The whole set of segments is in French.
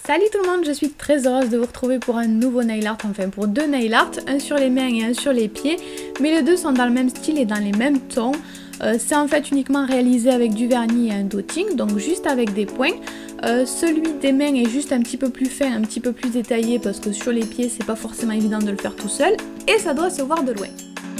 Salut tout le monde, je suis très heureuse de vous retrouver pour un nouveau nail art, enfin pour deux nail art, un sur les mains et un sur les pieds, mais les deux sont dans le même style et dans les mêmes tons. C'est en fait uniquement réalisé avec du vernis et un dotting, donc juste avec des points. Celui des mains est juste un petit peu plus fin, un petit peu plus détaillé parce que sur les pieds c'est pas forcément évident de le faire tout seul et ça doit se voir de loin.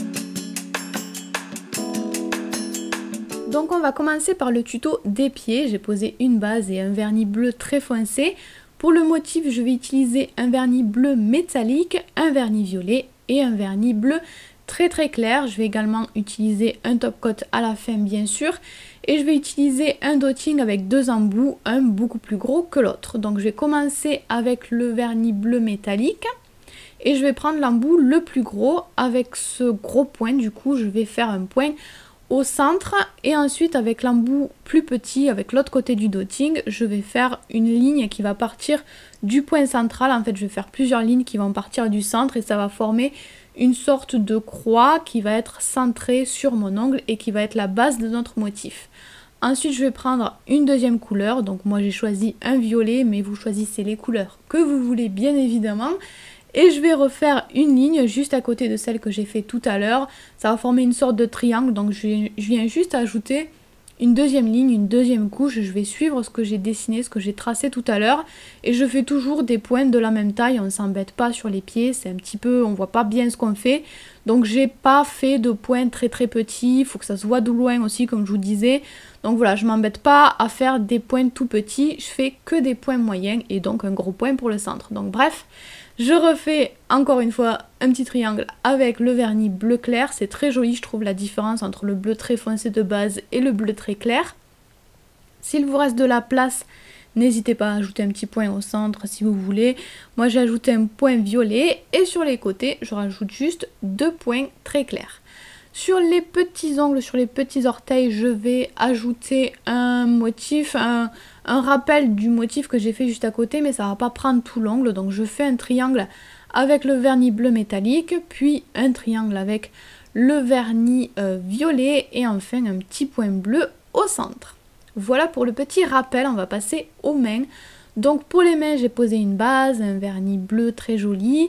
Donc on va commencer par le tuto des pieds. J'ai posé une base et un vernis bleu très foncé. Pour le motif, je vais utiliser un vernis bleu métallique, un vernis violet et un vernis bleu très clair. Je vais également utiliser un top coat à la fin bien sûr. Et je vais utiliser un dotting avec deux embouts, un beaucoup plus gros que l'autre. Donc je vais commencer avec le vernis bleu métallique. Et je vais prendre l'embout le plus gros avec ce gros point. Du coup, je vais faire un point au centre et ensuite avec l'embout plus petit avec l'autre côté du dotting je vais faire une ligne qui va partir du point central. En fait je vais faire plusieurs lignes qui vont partir du centre et ça va former une sorte de croix qui va être centrée sur mon ongle et qui va être la base de notre motif. Ensuite je vais prendre une deuxième couleur, donc moi j'ai choisi un violet mais vous choisissez les couleurs que vous voulez bien évidemment. Et je vais refaire une ligne juste à côté de celle que j'ai fait tout à l'heure. Ça va former une sorte de triangle. Donc je viens juste ajouter une deuxième ligne, une deuxième couche. Je vais suivre ce que j'ai dessiné, ce que j'ai tracé tout à l'heure. Et je fais toujours des points de la même taille. On ne s'embête pas sur les pieds. C'est un petit peu, on voit pas bien ce qu'on fait. Donc j'ai pas fait de points très petits. Il faut que ça se voit de loin aussi comme je vous disais. Donc voilà, je m'embête pas à faire des points tout petits. Je fais que des points moyens et donc un gros point pour le centre. Donc bref. Je refais encore une fois un petit triangle avec le vernis bleu clair. C'est très joli, je trouve la différence entre le bleu très foncé de base et le bleu très clair. S'il vous reste de la place, n'hésitez pas à ajouter un petit point au centre si vous voulez. Moi j'ai ajouté un point violet et sur les côtés, je rajoute juste deux points très clairs. Sur les petits ongles, sur les petits orteils, je vais ajouter un motif, un rappel du motif que j'ai fait juste à côté, mais ça ne va pas prendre tout l'ongle. Donc je fais un triangle avec le vernis bleu métallique, puis un triangle avec le vernis violet et enfin un petit point bleu au centre. Voilà pour le petit rappel, on va passer aux mains. Donc pour les mains, j'ai posé une base, un vernis bleu très joli.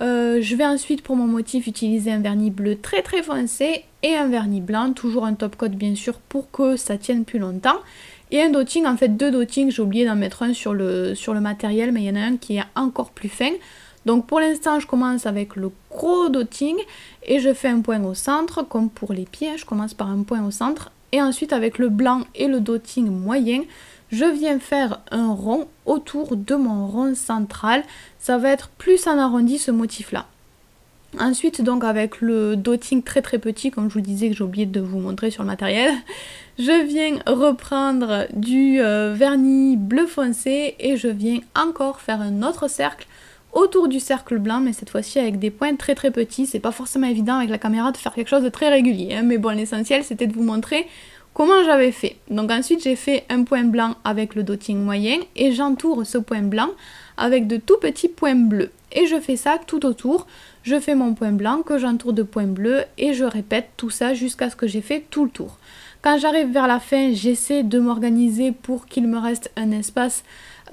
Je vais ensuite pour mon motif utiliser un vernis bleu très foncé et un vernis blanc, toujours un top coat bien sûr pour que ça tienne plus longtemps. Et un dotting, en fait deux dottings, j'ai oublié d'en mettre un sur le matériel, mais il y en a un qui est encore plus fin. Donc pour l'instant je commence avec le gros dotting et je fais un point au centre, comme pour les pieds, je commence par un point au centre. Et ensuite avec le blanc et le dotting moyen, je viens faire un rond autour de mon rond central. Ça va être plus en arrondi ce motif là. Ensuite donc avec le dotting très petit, comme je vous disais que j'ai oublié de vous montrer sur le matériel, je viens reprendre du vernis bleu foncé et je viens encore faire un autre cercle autour du cercle blanc, mais cette fois-ci avec des points très petits. C'est pas forcément évident avec la caméra de faire quelque chose de très régulier, hein, mais bon l'essentiel c'était de vous montrer comment j'avais fait. Donc ensuite j'ai fait un point blanc avec le dotting moyen et j'entoure ce point blanc avec de tout petits points bleus. Et je fais ça tout autour. Je fais mon point blanc que j'entoure de points bleus et je répète tout ça jusqu'à ce que j'ai fait tout le tour. Quand j'arrive vers la fin, j'essaie de m'organiser pour qu'il me reste un espace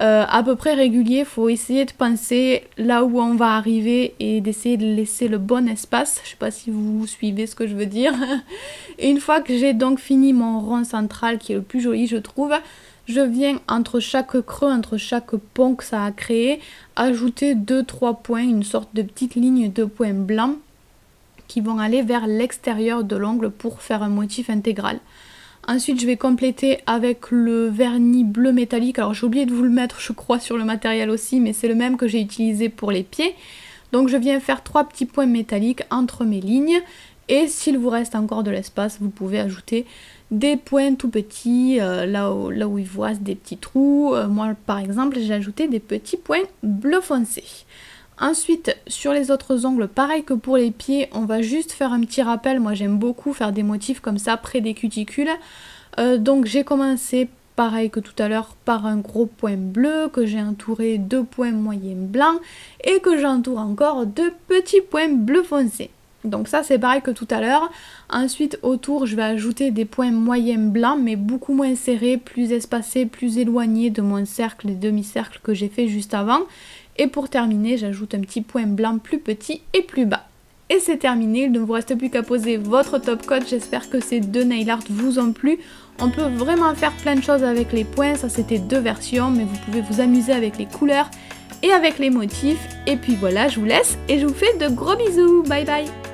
à peu près régulier. Il faut essayer de penser là où on va arriver et d'essayer de laisser le bon espace. Je ne sais pas si vous suivez ce que je veux dire. Et une fois que j'ai donc fini mon rond central qui est le plus joli je trouve, je viens entre chaque creux, entre chaque pont que ça a créé, ajouter 2-3 points, une sorte de petite ligne de points blancs qui vont aller vers l'extérieur de l'ongle pour faire un motif intégral. Ensuite je vais compléter avec le vernis bleu métallique. Alors j'ai oublié de vous le mettre je crois sur le matériel aussi, mais c'est le même que j'ai utilisé pour les pieds. Donc je viens faire 3 petits points métalliques entre mes lignes et s'il vous reste encore de l'espace, vous pouvez ajouter des points tout petits là où il vous reste des petits trous. Moi par exemple j'ai ajouté des petits points bleu foncé. Ensuite sur les autres ongles, pareil que pour les pieds, on va juste faire un petit rappel. Moi j'aime beaucoup faire des motifs comme ça près des cuticules. Donc j'ai commencé pareil que tout à l'heure par un gros point bleu que j'ai entouré de points moyens blancs et que j'entoure encore de petits points bleu foncé. Donc ça c'est pareil que tout à l'heure. Ensuite autour je vais ajouter des points moyens blancs mais beaucoup moins serrés, plus espacés, plus éloignés de mon cercle et demi-cercle que j'ai fait juste avant. Et pour terminer j'ajoute un petit point blanc plus petit et plus bas. Et c'est terminé, il ne vous reste plus qu'à poser votre top coat. J'espère que ces deux nail art vous ont plu. On peut vraiment faire plein de choses avec les points, ça c'était deux versions, mais vous pouvez vous amuser avec les couleurs et avec les motifs. Et puis voilà, je vous laisse et je vous fais de gros bisous, bye bye.